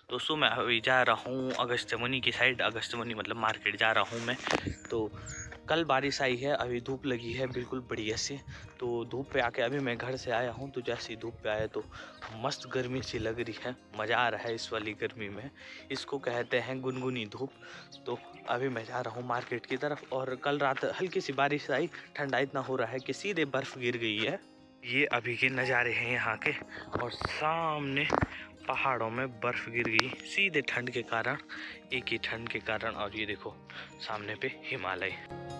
दोस्तों मैं अभी जा रहा हूँ अगस्त्यमुनि की साइड। अगस्त्यमुनि मतलब मार्केट जा रहा हूँ मैं। तो कल बारिश आई है, अभी धूप लगी है बिल्कुल बढ़िया से। तो धूप पे आके अभी मैं घर से आया हूँ, तो जैसे ही धूप पे आया तो मस्त गर्मी सी लग रही है। मज़ा आ रहा है इस वाली गर्मी में, इसको कहते हैं गुनगुनी धूप। तो अभी मैं जा रहा हूँ मार्केट की तरफ। और कल रात हल्की सी बारिश आई, ठंडा इतना हो रहा है कि सीधे बर्फ़ गिर गई है। ये अभी के नज़ारे हैं यहाँ के। और सामने पहाड़ों में बर्फ गिर गई सीधे ठंड के कारण, एक ही ठंड के कारण। और ये देखो सामने पे हिमालय।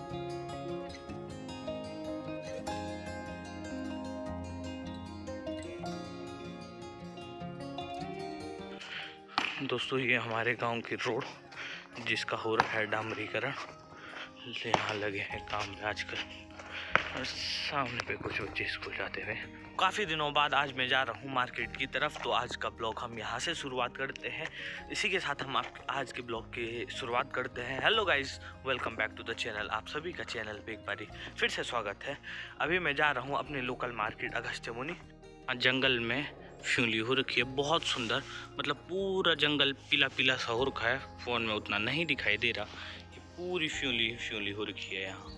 दोस्तों ये हमारे गांव की रोड जिसका हो रहा है डामरीकरण। यहाँ लगे हैं काम में आजकल। और सामने पे कुछ बच्चे स्कूल जाते हुए। काफ़ी दिनों बाद आज मैं जा रहा हूँ मार्केट की तरफ। तो आज का ब्लॉग हम यहाँ से शुरुआत करते हैं। इसी के साथ हम आज के ब्लॉग की शुरुआत करते हैं। Hello guys, welcome back to the channel. आप सभी का चैनल पे एक बारी फिर से स्वागत है। अभी मैं जा रहा हूँ अपने लोकल मार्केट अगस्त्यमुनि। जंगल में फ्यूली हो रखी है बहुत सुंदर, मतलब पूरा जंगल पीला पीला सा हो रखा है। फ़ोन में उतना नहीं दिखाई दे रहा। ये पूरी फ्यूली हो रखी है यहाँ।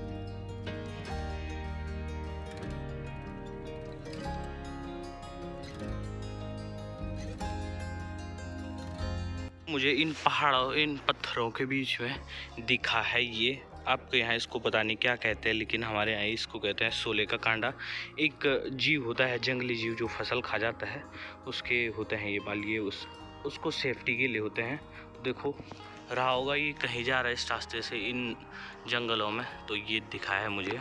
मुझे इन पहाड़ों, इन पत्थरों के बीच में दिखा है ये। आपके यहाँ इसको पता नहीं क्या कहते हैं, लेकिन हमारे यहाँ इसको कहते हैं सोले का कांडा। एक जीव होता है, जंगली जीव जो फसल खा जाता है, उसके होते हैं ये बाल। ये उसको सेफ्टी के लिए होते हैं। तो देखो रहा होगा ये कहीं जा रहा है इस रास्ते से इन जंगलों में, तो ये दिखा है मुझे।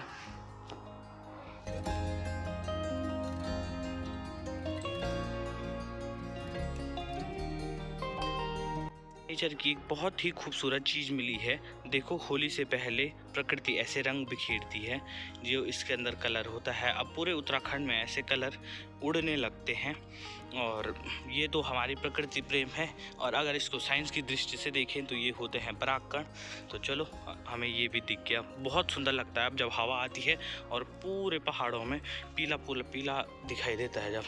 नेचर की एक बहुत ही खूबसूरत चीज़ मिली है। देखो होली से पहले प्रकृति ऐसे रंग बिखेरती है जो इसके अंदर कलर होता है। अब पूरे उत्तराखंड में ऐसे कलर उड़ने लगते हैं। और ये तो हमारी प्रकृति प्रेम है। और अगर इसको साइंस की दृष्टि से देखें तो ये होते हैं परागकण। तो चलो हमें ये भी दिख गया, बहुत सुंदर लगता है अब जब हवा आती है और पूरे पहाड़ों में पीला पूरा पीला दिखाई देता है जब।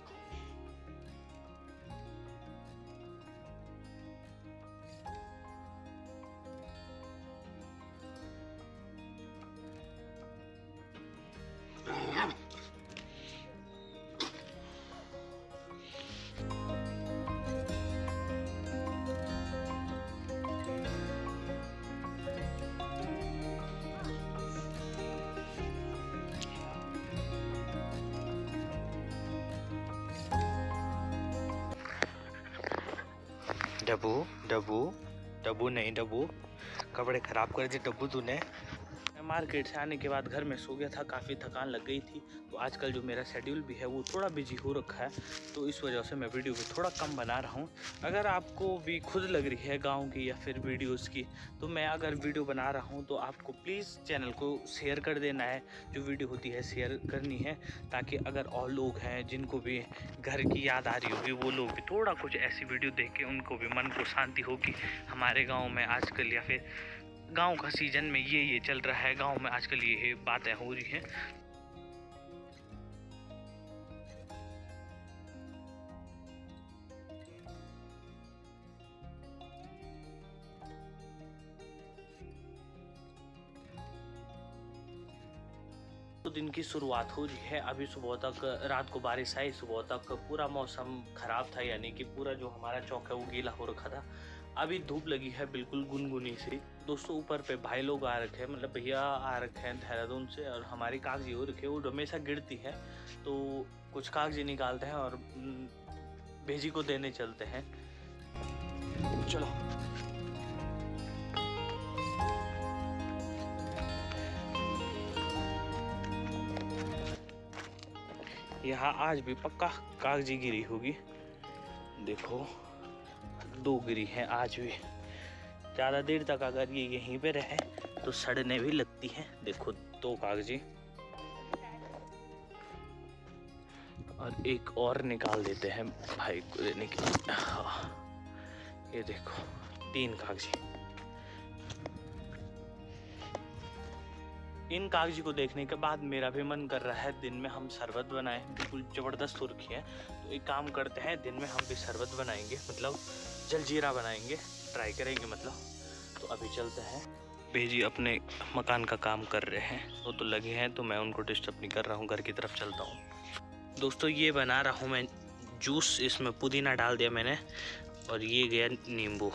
डब्बू डब्बू डब्बू नहीं, डब्बू कपड़े ख़राब कर दिए डब्बू तूने। मैं मार्केट से आने के बाद घर में सो गया था, काफ़ी थकान लग गई थी। तो आजकल जो मेरा शेड्यूल भी है वो थोड़ा बिजी हो रखा है, तो इस वजह से मैं वीडियो को थोड़ा कम बना रहा हूँ। अगर आपको भी खुद लग रही है गांव की या फिर वीडियोस की, तो मैं अगर वीडियो बना रहा हूँ तो आपको प्लीज़ चैनल को शेयर कर देना है। जो वीडियो होती है शेयर करनी है, ताकि अगर और लोग हैं जिनको भी घर की याद आ रही होगी, वो लोग भी थोड़ा कुछ ऐसी वीडियो देख के उनको भी मन को शांति होगी। हमारे गाँव में आजकल या फिर गांव का सीजन में ये चल रहा है, गांव में आजकल ये बातें हो रही हैं। तो दिन की शुरुआत हो रही है। अभी सुबह तक, रात को बारिश आई, सुबह तक पूरा मौसम खराब था, यानी कि पूरा जो हमारा चौक है वो गीला हो रखा था। अभी धूप लगी है बिल्कुल गुनगुनी सी। दोस्तों ऊपर पे भाई लोग आ रखे हैं, मतलब भैया आ रखे हैं देहरादून से। और हमारी कागजी हो रखी है, वो हमेशा गिरती है, तो कुछ कागजी निकालते हैं और भेजी को देने चलते हैं। चलो यहाँ आज भी पक्का कागजी गिरी होगी। देखो 2 गिरी हैं आज भी। ज़्यादा देर तक अगर ये यहीं पे रहे तो सड़ने भी लगती हैं। देखो 2 कागजी, और एक और निकाल देते हैं भाई को देने के लिए। हाँ ये देखो 3 कागजी। इन कागजी को देखने के बाद मेरा भी मन कर रहा है दिन में हम शरबत बनाएं। बिल्कुल ज़बरदस्त सुर्खी है। तो एक काम करते हैं, दिन में हम भी शरबत बनाएंगे, मतलब जलजीरा बनाएंगे, ट्राई करेंगे मतलब। तो अभी चलते हैं। बेजी अपने मकान का काम कर रहे हैं, वो तो लगे हैं, तो मैं उनको डिस्टर्ब नहीं कर रहा हूँ, घर की तरफ चलता हूँ। दोस्तों ये बना रहा हूँ मैं जूस, इसमें पुदीना डाल दिया मैंने और ये गया नींबू।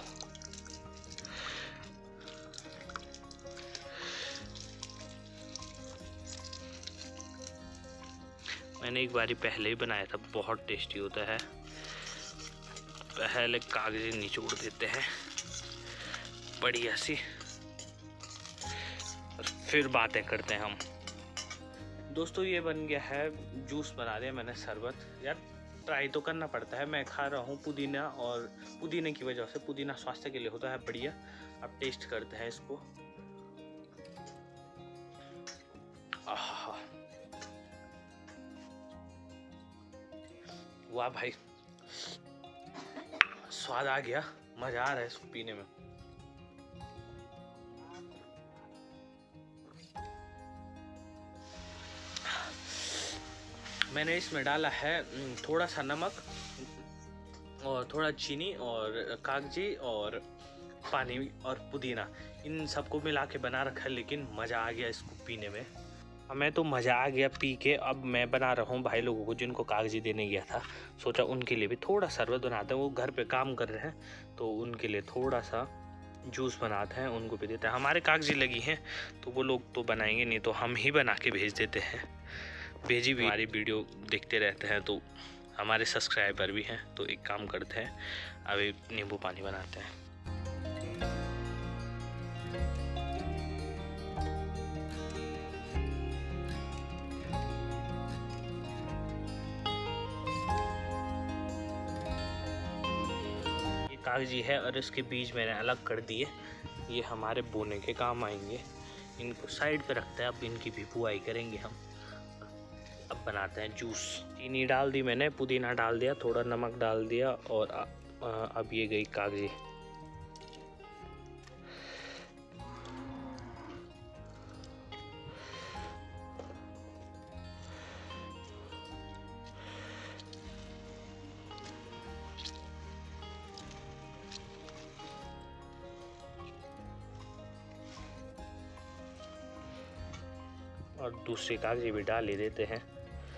मैंने एक बारी पहले ही बनाया था, बहुत टेस्टी होता है। पहले कागज़ी निचोड़ देते हैं बढ़िया सी और फिर बातें करते हैं हम। दोस्तों ये बन गया है, जूस बना दिया मैंने शरबत। यार ट्राई तो करना पड़ता है। मैं खा रहा हूँ पुदीना, और पुदीने की वजह से, पुदीना स्वास्थ्य के लिए होता है बढ़िया। अब टेस्ट करते हैं इसको। वाह भाई, स्वाद आ गया, मजा आ रहा है इसको पीने में। मैंने इसमें डाला है थोड़ा सा नमक और थोड़ा चीनी और कागजी और पानी और पुदीना, इन सबको मिला के बना रखा है, लेकिन मज़ा आ गया इसको पीने में। हमें तो मज़ा आ गया पी के। अब मैं बना रहा हूँ भाई लोगों को जिनको कागजी देने गया था, सोचा उनके लिए भी थोड़ा शरबत बनाते हैं। वो घर पे काम कर रहे हैं, तो उनके लिए थोड़ा सा जूस बनाते हैं, उनको भी देते हैं। हमारे कागजी लगी हैं तो वो लोग तो बनाएंगे नहीं, तो हम ही बना के भेज देते हैं। भेजी भी हमारी वीडियो देखते रहते हैं, तो हमारे सब्सक्राइबर भी हैं। तो एक काम करते हैं, अभी नींबू पानी बनाते हैं। कागजी है और इसके बीज मैंने अलग कर दिए, ये हमारे बोने के काम आएंगे। इनको साइड पे रखते हैं, अब इनकी भी बुआई करेंगे हम। अब बनाते हैं जूस। चीनी डाल दी मैंने, पुदीना डाल दिया, थोड़ा नमक डाल दिया, और अब ये गई कागजी। और दूसरी कागजी भी डाल ही देते हैं,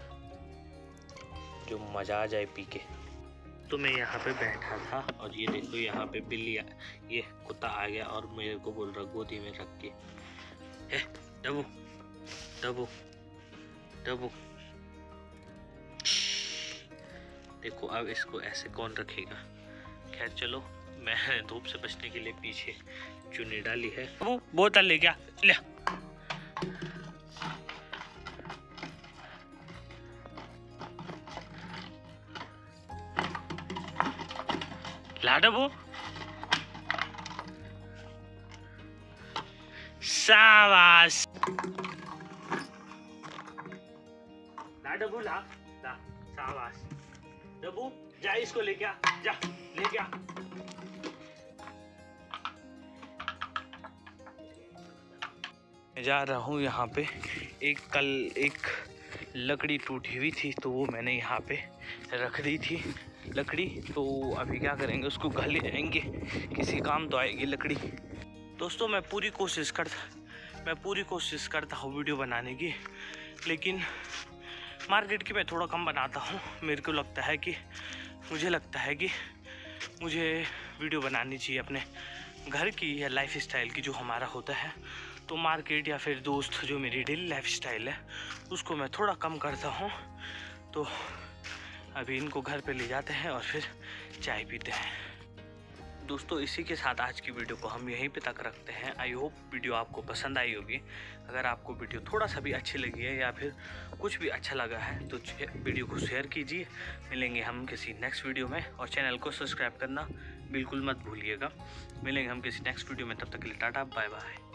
जो मज़ा आ जाए पी के। तो मैं यहाँ पे बैठा था और ये देखो यहाँ पे बिल्ली, ये कुत्ता आ गया और मेरे को बोल रहा गोदी में रख के, डबू डबू डबू। देखो अब इसको ऐसे कौन रखेगा। खैर चलो, मैं धूप से बचने के लिए पीछे चुन्नी डाली है। वो बोतल ले गया, ले लाडबू, शाबाश। लाडबू ला ला, शाबाश। डबू जा, इसको लेके आ, जा लेके आ। मैं जा रहा हूँ यहाँ पे। कल एक लकड़ी टूटी हुई थी, तो वो मैंने यहाँ पे रख दी थी लकड़ी। तो अभी क्या करेंगे, उसको घर ले जाएंगे, किसी काम तो आएगी लकड़ी। दोस्तों मैं पूरी कोशिश करता हूँ वीडियो बनाने की, लेकिन मार्केट की मैं थोड़ा कम बनाता हूँ। मुझे लगता है कि मुझे वीडियो बनानी चाहिए अपने घर की या लाइफ स्टाइल की, जो हमारा होता है। तो मार्केट या फिर दोस्त, जो मेरी डेली लाइफ स्टाइल है, उसको मैं थोड़ा कम करता हूँ। तो अभी इनको घर पे ले जाते हैं और फिर चाय पीते हैं। दोस्तों इसी के साथ आज की वीडियो को हम यहीं पे तक रखते हैं। आई होप वीडियो आपको पसंद आई होगी। अगर आपको वीडियो थोड़ा सा भी अच्छी लगी है या फिर कुछ भी अच्छा लगा है, तो वीडियो को शेयर कीजिए। मिलेंगे हम किसी नेक्स्ट वीडियो में, और चैनल को सब्सक्राइब करना बिल्कुल मत भूलिएगा। मिलेंगे हम किसी नेक्स्ट वीडियो में, तब तक के लिए टाटा बाय बाय।